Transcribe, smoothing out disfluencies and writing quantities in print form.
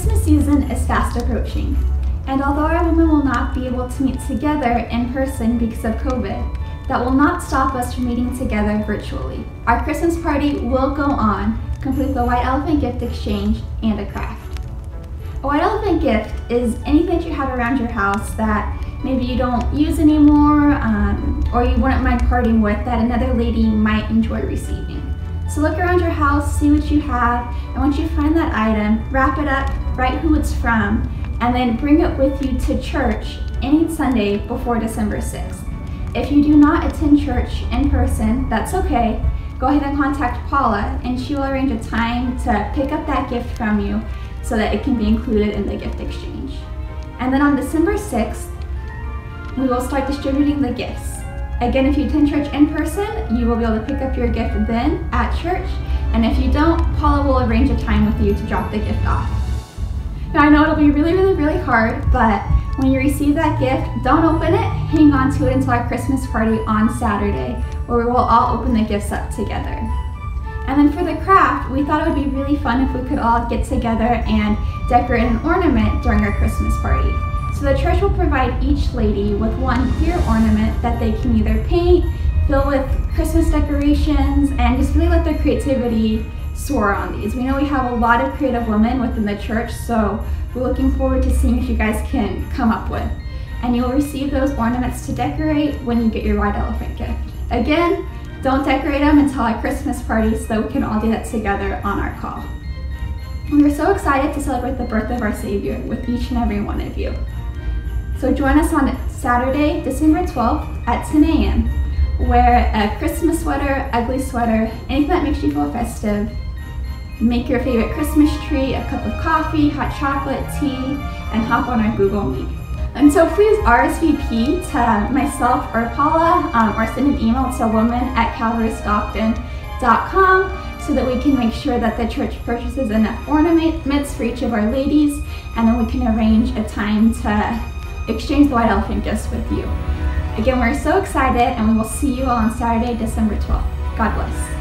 Christmas season is fast approaching, and although our women will not be able to meet together in person because of COVID, that will not stop us from meeting together virtually. Our Christmas party will go on, complete with a white elephant gift exchange and a craft. A white elephant gift is anything that you have around your house that maybe you don't use anymore or you wouldn't mind parting with that another lady might enjoy receiving. So look around your house, see what you have, and once you find that item, wrap it up, write who it's from, and then bring it with you to church any Sunday before December 6th. If you do not attend church in person, that's okay. Go ahead and contact Paula and she will arrange a time to pick up that gift from you so that it can be included in the gift exchange. And then on December 6th, we will start distributing the gifts. Again, if you attend church in person, you will be able to pick up your gift then at church. And if you don't, Paula will arrange a time with you to drop the gift off. Now I know it'll be really hard, but when you receive that gift, don't open it, hang on to it until our Christmas party on Saturday, where we will all open the gifts up together. And then for the craft, we thought it would be really fun if we could all get together and decorate an ornament during our Christmas party. So the church will provide each lady with one clear ornament that they can either paint, fill with Christmas decorations, and just really let their creativity soar on these. We know we have a lot of creative women within the church, so we're looking forward to seeing what you guys can come up with. And you'll receive those ornaments to decorate when you get your white elephant gift. Again, don't decorate them until our Christmas party so we can all do that together on our call. And we're so excited to celebrate the birth of our Savior with each and every one of you. So join us on Saturday, December 12th at 10 a.m. Wear a Christmas sweater, ugly sweater, anything that makes you feel festive. Make your favorite Christmas tree, a cup of coffee, hot chocolate, tea, and hop on our Google Meet. And so please RSVP to myself or Paula or send an email to women@calvarystockton.com so that we can make sure that the church purchases enough ornaments for each of our ladies, and then we can arrange a time to exchange the white elephant gifts with you. Again, we're so excited, and we will see you all on Saturday, December 12th. God bless.